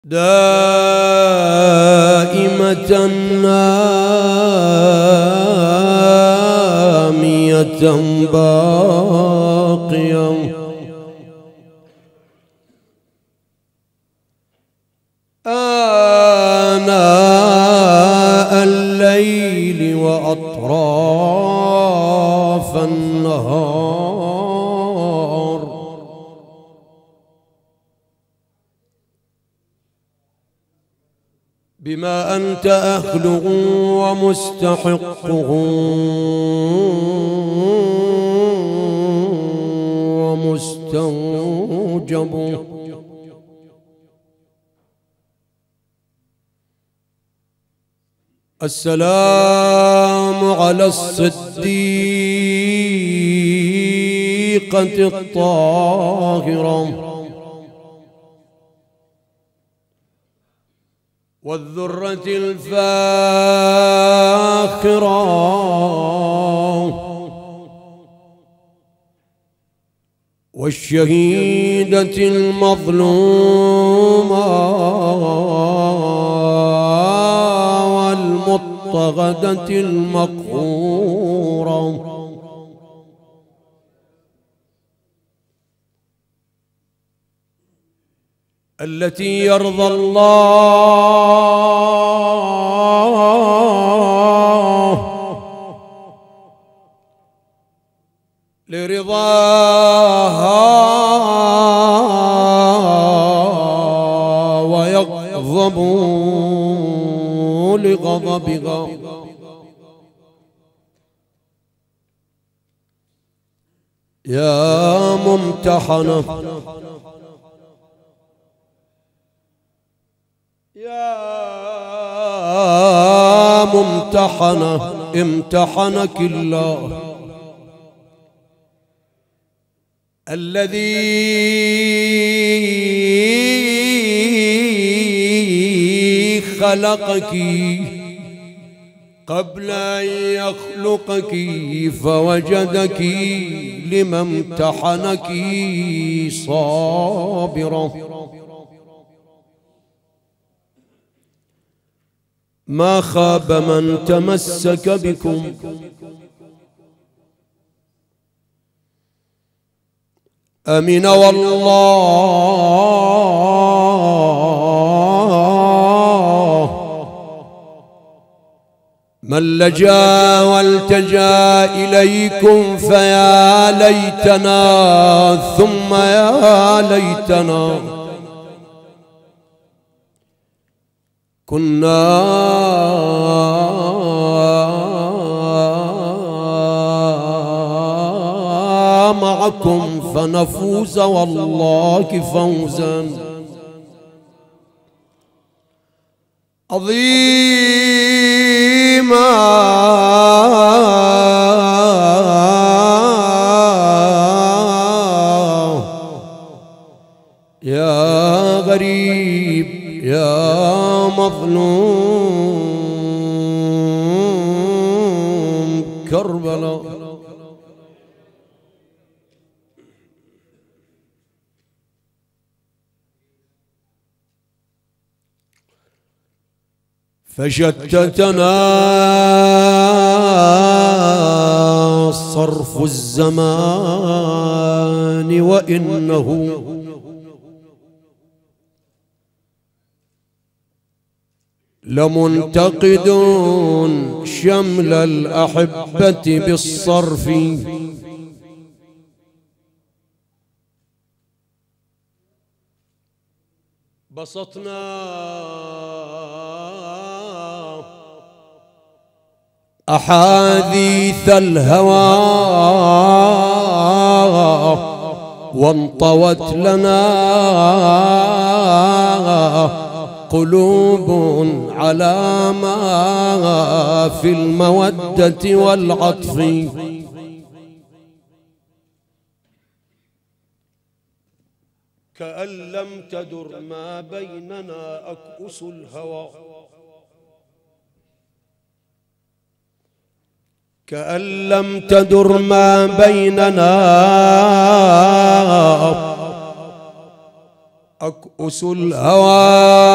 دائمة نامية باقية آناء الليل وأطراف النهار بما أنت أهله ومستحقه ومستوجبه. السلام على الصديقة الطاهرة والذرة الفاخرة والشهيدة المظلومة والمضطهدة المقهورة التي يرضى الله لرضاها ويغضب لغضبها. يا ممتحنة يا ممتحنة امتحنك الله الذي خلقك قبل أن يخلقك فوجدك لما امتحنك صابرة. ما خاب من تمسك بكم أمن والله من لجا والتجا إليكم فيا ليتنا ثم يا ليتنا كنا معكم فنفوز والله فوزا عظيما. يا غريب يا مظلوم كربلاء فشتتنا صرف الزمان وإنه لمنتقد شمل الأحبة بالصرف بسطنا أحاديث الهوى وانطوت لنا قلوب على ما في المودة والعطف كأن لم تدر ما بيننا أكؤس الهوى كأن لم تدر ما بيننا أكؤس الهوى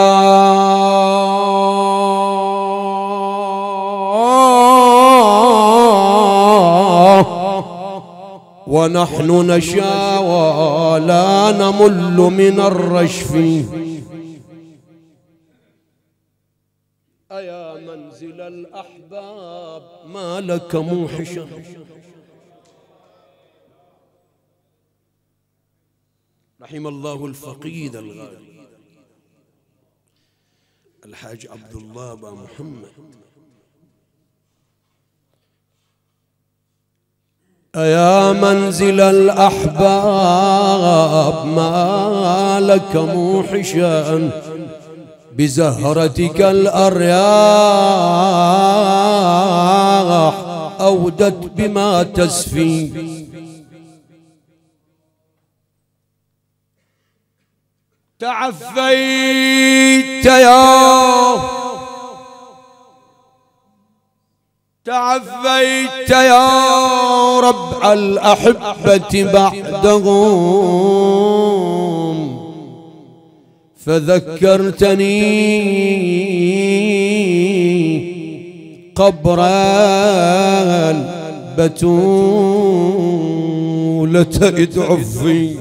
ونحن نشاوى لا نمل من الرشف. أيا منزل الأحباب ما لك موحشا. رحم الله الفقيد الغالي الحاج عبد الله با محمد. أيا منزل الأحباب ما لك موحشا بزهرتك الأرياح أودت بما تسفي. تعفيت يا ربع الأحبة بعدهم فذكرتني قبر البتولة إذ عفي.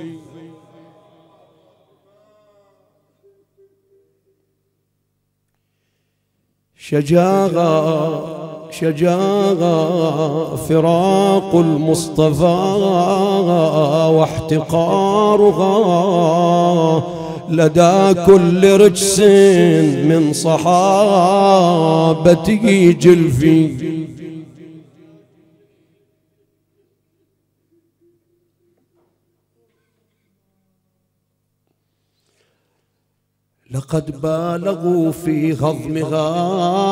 شجاغة فراق المصطفى واحتقارها لدى كل رجس من صحابته جلفي. لقد بالغوا في هضمها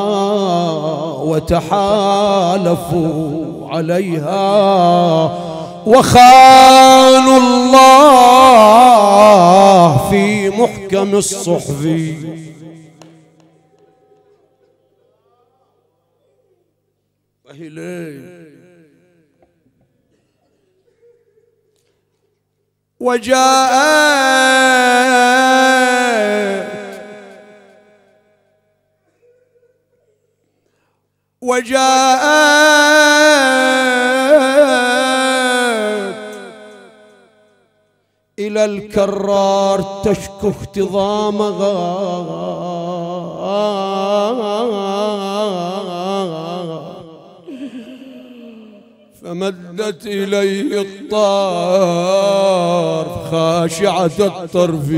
وتحالفوا عليها وخانوا الله في محكم الصحف. وجاءت إلى الكرار تشكو احتضامها فمدت إليه الطار خاشعة الطرف.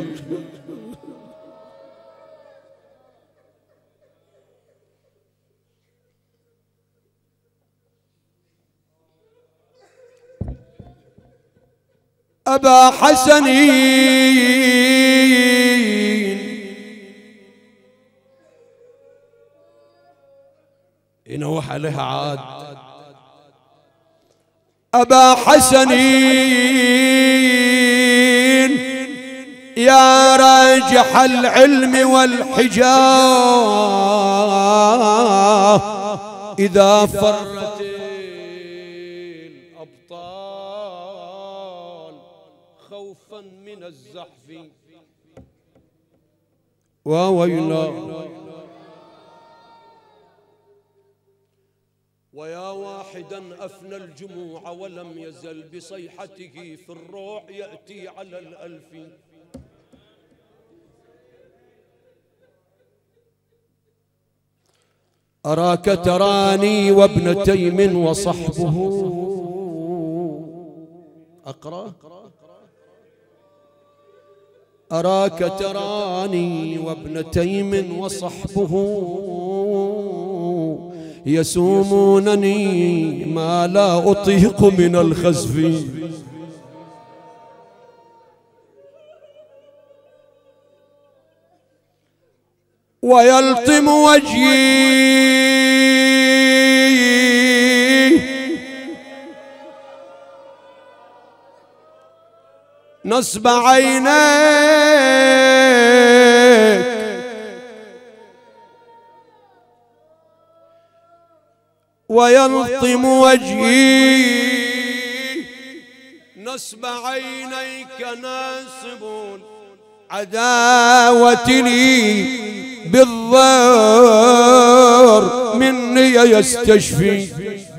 أبا حسنين ينوح عليها عاد. أبا حسنين يا راجح العلم والحجاب إذا فرت الأبطال خوفا من الزحف. وويلا ويا واحدا أفنى الجموع ولم يزل بصيحته في الروع يأتي على الألف. أراك تراني وابن تيم وصحبه. أقرأ. أراك تراني وابن تيم وصحبه يسومونني ما لا أطيق من الخزف. ويلطم وجهي نصب عينيك ويلطم وجهي نصب عينيك ناسب عداوتي لي بالضر مني يستشفي.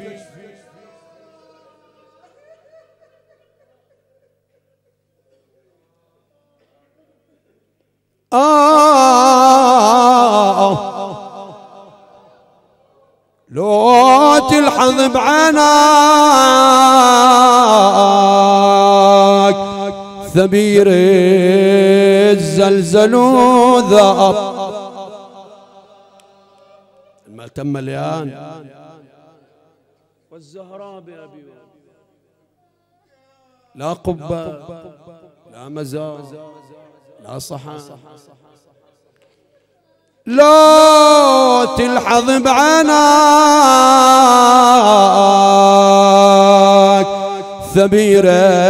لو تلحظ بعناك ثبير الزلزل ذاب. المأتم مليان والزهراء بأبي لا قبة لا مزار لا صحن. لو تلحظ بعناك ثبير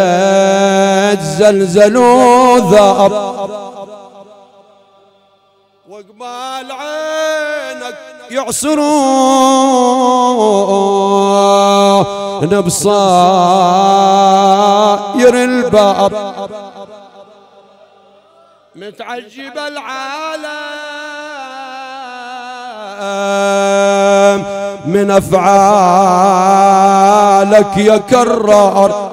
الزلزل ذاب. وقبال عينك يعصرون بصاير الباب. متعجب العالم من أفعالك يكرر.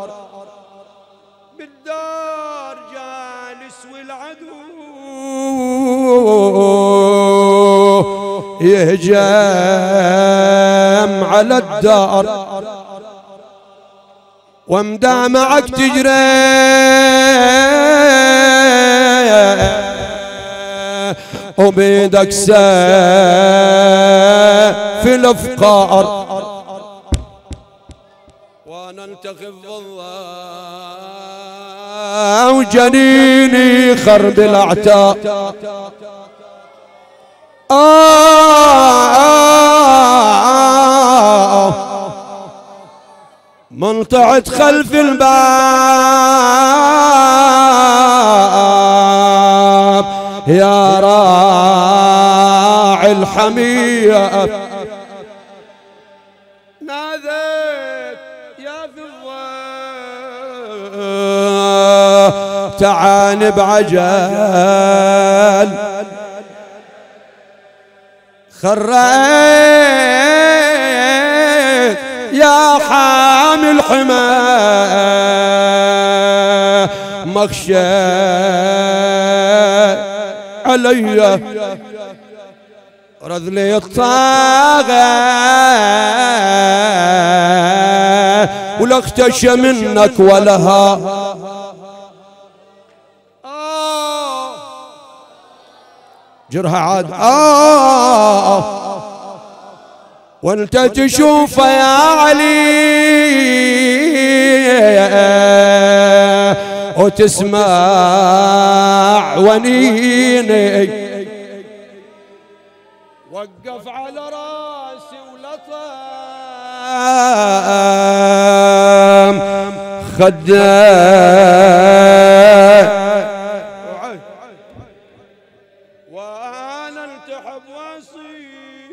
بالدار جالس والعدو يهجم على الدار. ومدامعك تجري وبيدك سيف الافقار. وانا انتخب الله وجنيني خرب الاعتاء. منطعت خلف الباب يا راعي الحمية. ناديت يا فضة تعال بعجل. خريت يا حامل حماه مخشى علي. رذلي الطاغة ولا اختشى منك ولها. جرها عاد وانت تشوفه يا علي وتسمع ونيني. وقف على راسي ولطم خده وانا التحب وصي.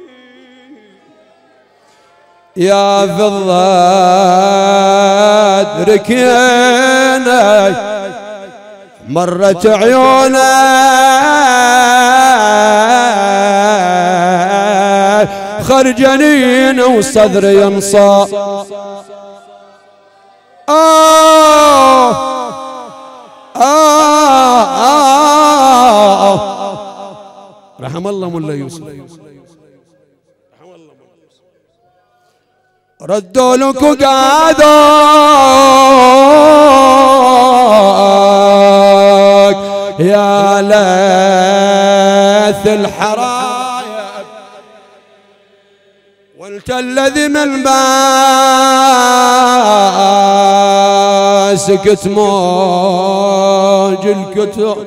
يا فضة ادركيني مرت عيونك خرجنين وصدري ينصى. رحم الله مولا يوسف. ردوا لك وقعدوك يا ليث الحرايب. وانت الذي من ماسك موج الكتب.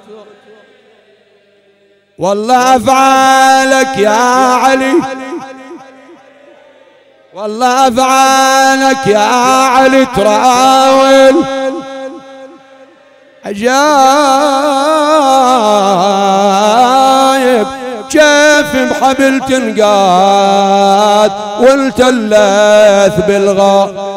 والله افعالك يا علي والله افعالك يا علي تراول عجايب. كيف بحبل تنقاد وانت الليث بالغار.